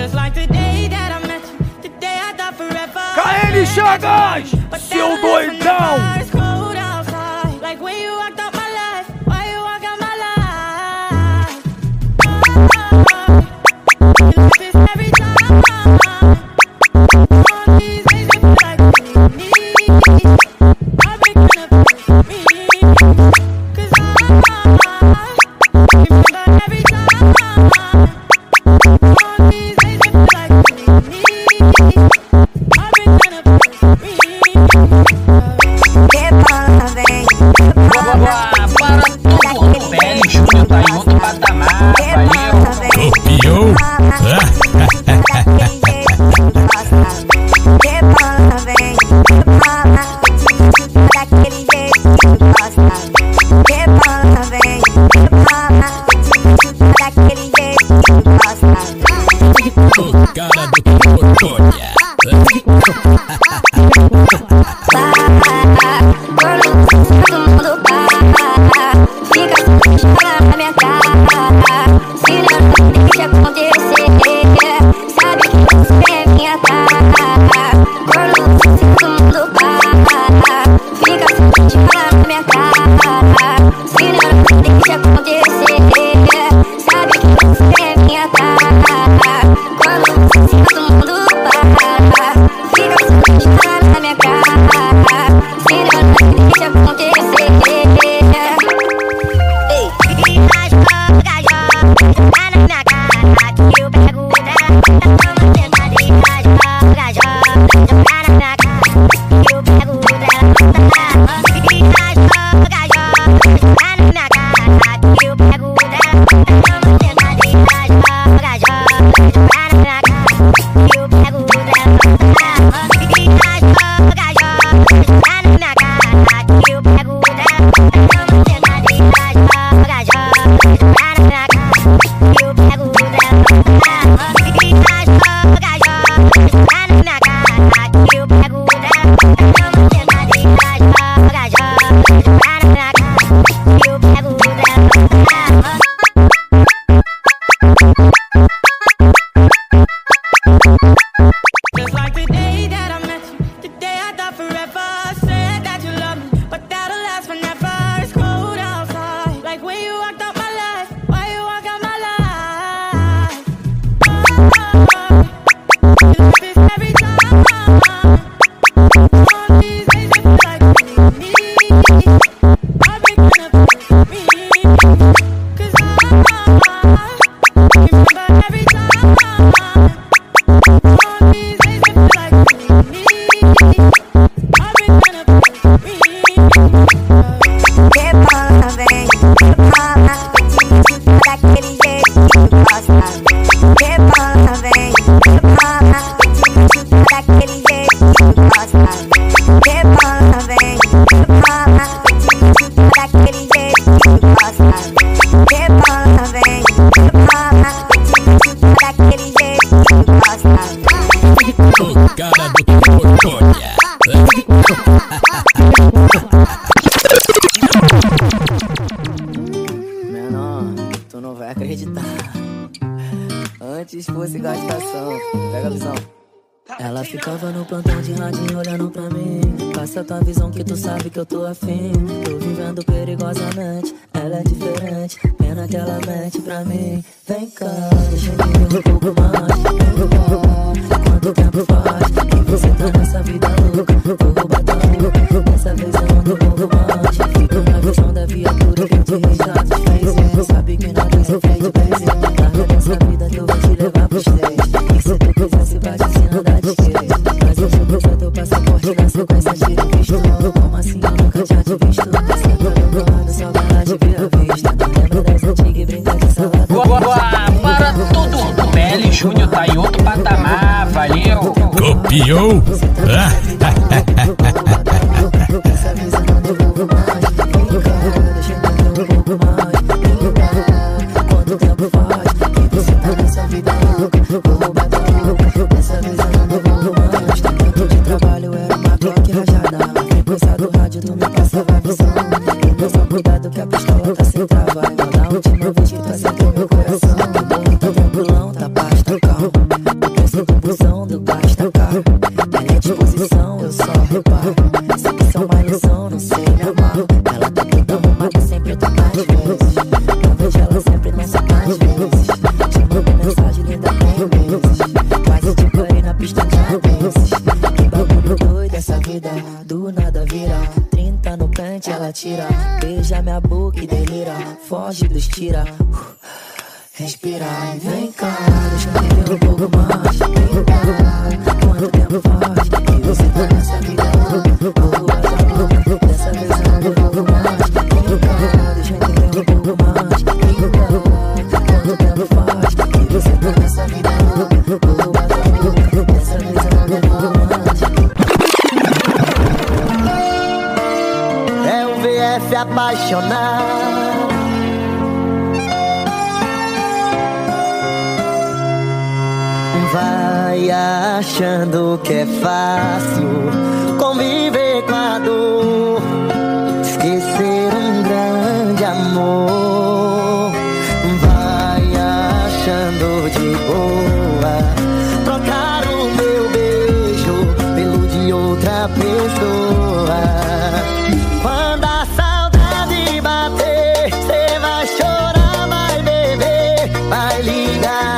KN Chagas, seu doidão. Menor, tu não vai acreditar. Antes fosse gastação, pega a visão. Ela ficava no plantão de radinho olhando pra mim. Passa tua visão que tu sabe que eu tô afim. Tô vivendo perigosamente, ela é diferente. Pena que ela mente pra mim. Vem cá, deixa eu ver um pouco mais. Vem cá, quanto tempo faz que você tá nessa vida louca? Vou bater louco, dessa vez eu ando um pouco mais. Fico na visão da viatura que eu te rechato. Sabe que não tem seu frente, larga dessa vida que eu vou te levar pros 10. E se tu quiser se bate assim não dá de skate. Mas eu juro que teu passaporte na sequência de visto. Como assim eu nunca tinha te visto? Sempre eu do lado, só vai lá de ver a vista. Lembra das antigas e brinca de salada. Para tudo, o PL Júnior tá em outro patamar, valeu. Copiou? Quanto tempo faz que você tá nessa vida louca? Vou bater louca, dessa vez eu não vou mais. Tempo de trabalho era uma troca rajada. A frequência do rádio tu me passava a visão. Então só cuidado que a pistola tá sem trava. Na última vez que tu acertou meu coração, então tranquilão, tá paz, tá calmo. O preço do busão do gasta caro. Ela é disposição, eu só reparo. Isso aqui são uma lição, não sei me amar. Ela tá toda arrumada, sempre toca às vezes. Eu vejo ela sempre nessa às vezes. Te mando mensagem linda 10 vezes. Quase te parei na pista de vezes. Que bagulho doido essa vida, do nada vira. 30 no pente ela tira. Beija minha boca e delira. Foge dos tira. Respira e vem cá, deixa eu entender um pouco mais. Vem cá, quanto tempo faz que você tá nessa vida? Dessa vez eu não um pouco mais. Vem cá, deixa eu entender um pouco mais. Vem cá, quanto tempo faz que você tá nessa vida? Dessa vez eu não um pouco mais. É um VF apaixonado. Vai achando que é fácil conviver com a dor, esquecer um grande amor. Vai achando de boa trocar o meu beijo pelo de outra pessoa. Quando a saudade bater, cê vai chorar, vai beber, vai ligar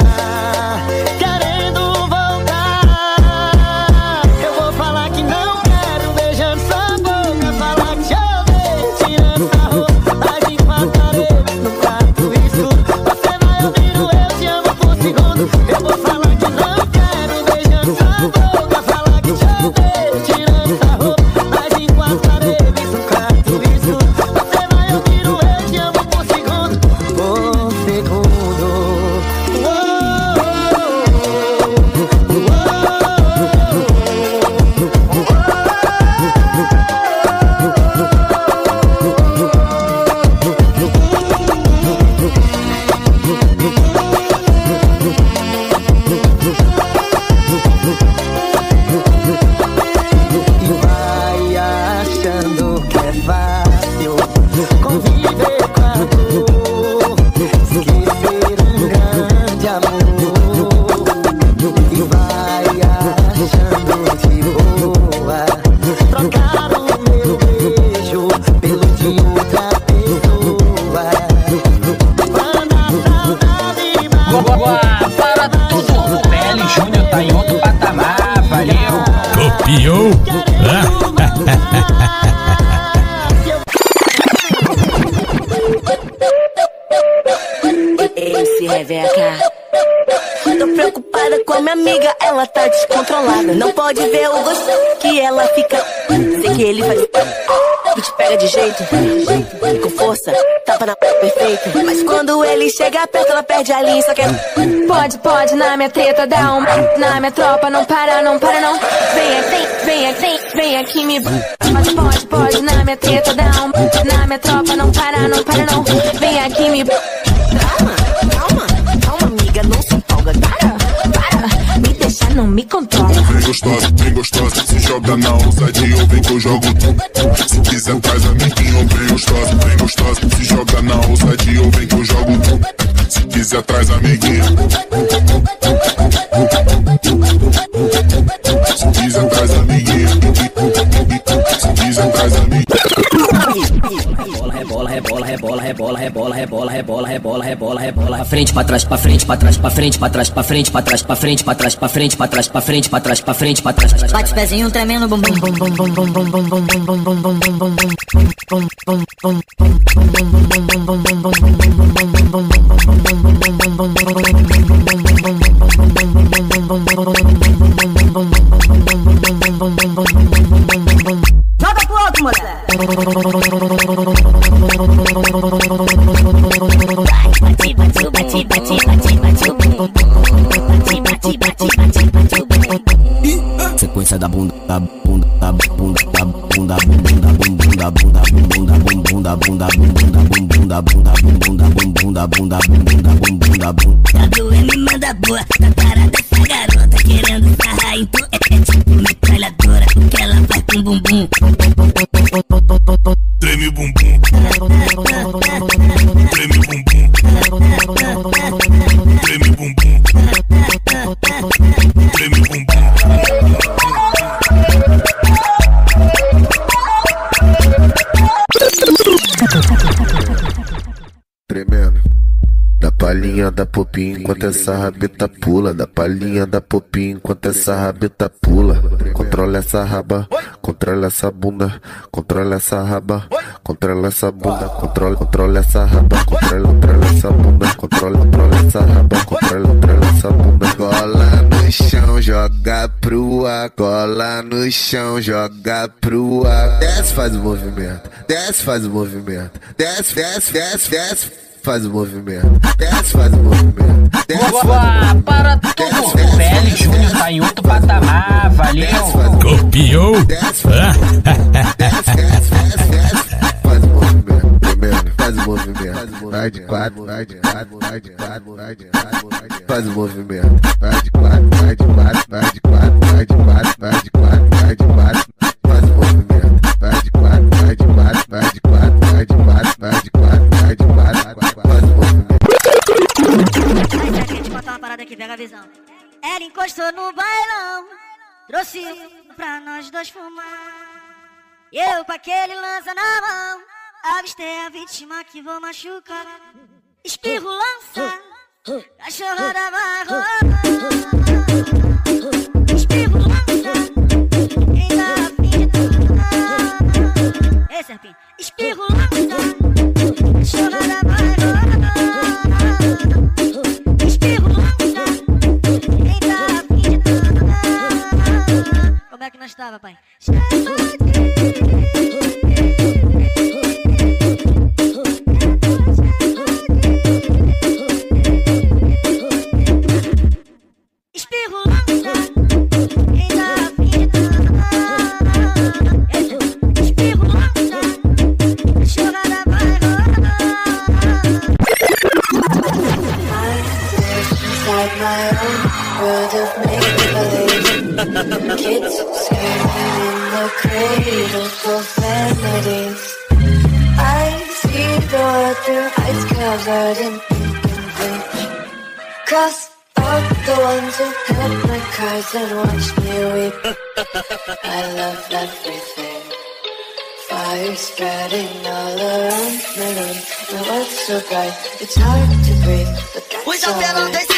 Copiou? Esse Rebeca. Tô preocupada com a minha amiga, ela tá descontrolada. Não pode ver o gosto que ela fica. Sei que ele faz e te pega de jeito, com força, tapa na perfeito. Mas quando ele chega perto, ela perde a linha, só quer. Pode, na minha treta dá um. Na minha tropa não para não. Vem aqui me. Pode, na minha treta dá um. Na minha tropa não para não. Vem aqui me. Calma, amiga, não se empolga. Para, me deixa, não me controla. Vem gostosa, se joga na ousadia ou vem que eu jogo tu. Se quiser traz amiguinho, vem gostosa, se joga na ousadia ou vem que eu jogo tu. Se quiser traz amiguinho. Se quiser traz amiguinho. Se quiser traz amiguinho. Rebola, frente pra trás, pra frente, pra trás, pra frente, pra trás, pra frente, pra trás, pra frente, pra trás, pra frente, pra trás, pra frente, pra trás, pra frente, pra trás. Bate pezinho tremendo bumbum. Joga pro outro, moleque. Sequência da bunda, da bunda, da bunda, da bunda, da bunda, bunda, bunda, bunda, bunda, bunda, bunda, bunda, bunda, bunda, bunda, bunda. Tá doendo, me manda boa. Tá parada essa garota querendo sarrar, então é tipo metralhadora. O que ela faz com bumbum? Treme bumbum. Treme bumbum. Treme bumbum. palhinha da popinha enquanto essa rabeta pula. Da palhinha da popinha enquanto essa rabeta pula. Controla essa raba, controla essa bunda, controla essa raba, controla essa bunda, controla essa raba, controla essa bunda, controla essa raba, controla essa bunda. Cola no chão, joga pro ar, cola no chão, joga pro ar. Desce, faz o movimento, desce, faz o movimento, desce, desce, desce, desce, faz o movimento, desce, faz o movimento. Boa, para tudo! O PL Júnior tá em outro patamar, valeu! Copiou! Faz o movimento, primeiro, faz o movimento. Vai de quatro, vai de quatro, vai de quatro, vai de quatro, faz o movimento. Vai de quatro, vai de quatro, vai de quatro, vai de quatro, vai de quatro, vai de quatro, faz o movimento. Vai de quatro, vai de quatro, vai de quatro, vai de quatro, vai de quatro, vai de quatro, faz o movimento. Mas aqui te contar uma parada que pega a visão. Ela encostou no bailão, trouxe pra nós dois fumar. Eu com aquele lança na mão, avistei a vítima que vou machucar. Espirro lança, cachorrada vai rolar. Espirro lança, quem dá a fim de dar. Ei, Serpinho, espirro lança, cachorrada vai rolar. Espirro lança, quem dá a fim de dar. Como é que nós tava, pai? Kids screaming in the cradle for vanities. I see the world through eyes covered in ink and bleach. Cross out the ones who held my cards and watched me weep. I love everything. Fire spreading all around my room. My world's so bright, it's hard to breathe, but that's alright.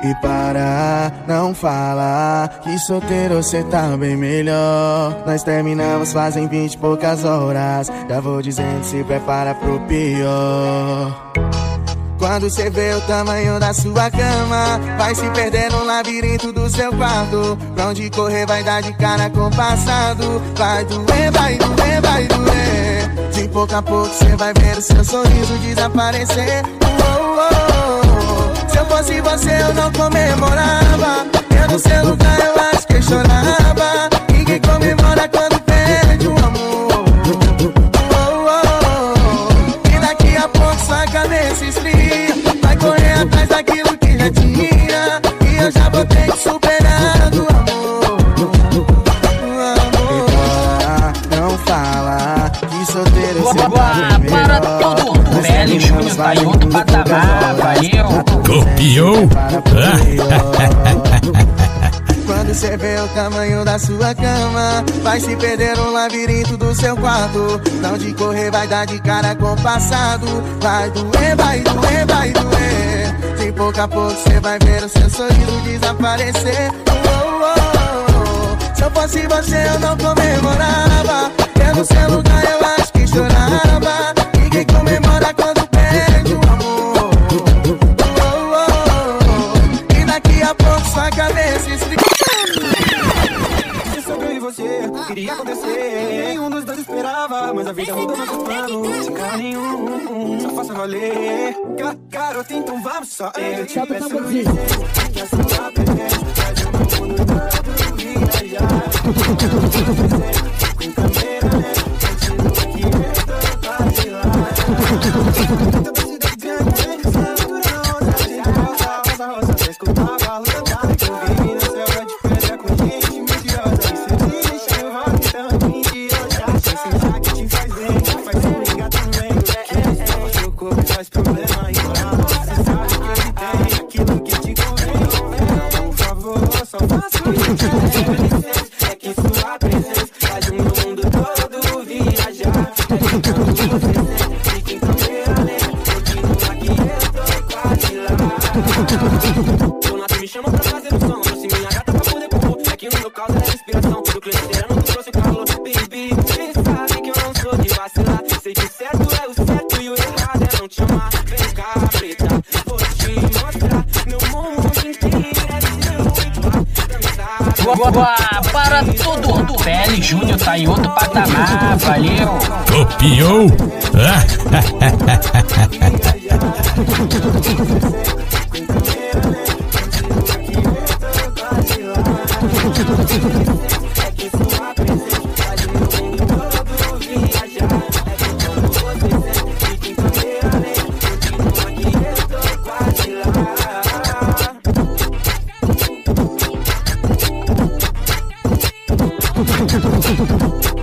E para, não fala que solteiro cê tá bem melhor. Nós terminamos fazem 20 e poucas horas. Já vou dizendo, se prepara pro pior. Quando cê vê o tamanho da sua cama, vai se perder no labirinto do seu quarto. Pra onde correr vai dar de cara com o passado. Vai doer, vai doer, vai doer. De pouco a pouco cê vai ver o seu sorriso desaparecer. Se eu fosse você eu não comemorava. Eu no seu lugar eu acho que eu chorava. Ninguém comemora quando perde o amor. E daqui a pouco sua cabeça esfria. Vai correr atrás daquilo que já tinha. E eu já vou ter que superar do amor. Não fala que solteiro você tá bem melhor. Para tudo, o PL Júnior tá em outro patamar, valeu. Copiou? Quando cê vê o tamanho da sua cama, vai se perder no labirinto do seu quarto. Pra onde correr vai dar de cara com o passado. Vai doer, vai doer, vai doer. De pouco a pouco cê vai ver o seu sorriso desaparecer. Se eu fosse você eu não comemorava. Eu no seu lugar eu acho que chorava. Ninguém comemora quando perde o amor. E daqui a pouco sua cabeça esfria. Sobre eu e você, queria acontecer. Nenhum dos dois esperava, mas a vida mudou nossos planos. Sem cara nenhum, só faça valer. Garota, então vamos só. Eu te peço licença, que a sua presença faz o meu mundo todo viajar. Com câmera lenta, sentindo que eu tô vacilar. Tanta cidade grande, satura na onda. Rosa, rosa, pra escutar a lua cantada que eu vi no céu de pedra com gente mentirosa. E se te deixar eu volto tão mentirosa. Sem sentar que te faz bem, te faz se ligar também. Que estava seu corpo faz problema e moral. Você sabe que ele tem aquilo que te convém. Por favor, só faça o que eu quero. É que sua presença faz o meu mundo todo viajar. Então você fica em câmera lenta, continua que eu tô quase lá. Donato me chama pra fazer o som, trouxe minha gata pra poder compor. É que no meu caso é a inspiração do cliente sereno que trouxe o calor. Baby, você sabe que eu não sou de vacilar. Sei que o certo é o certo e o errado é não te amar. Vem cá, preta, vou te mostrar. Meu mundo inteiro é seu Para tudo, o PL Júnior tá em outro patamar, valeu. Copiou? quase lá.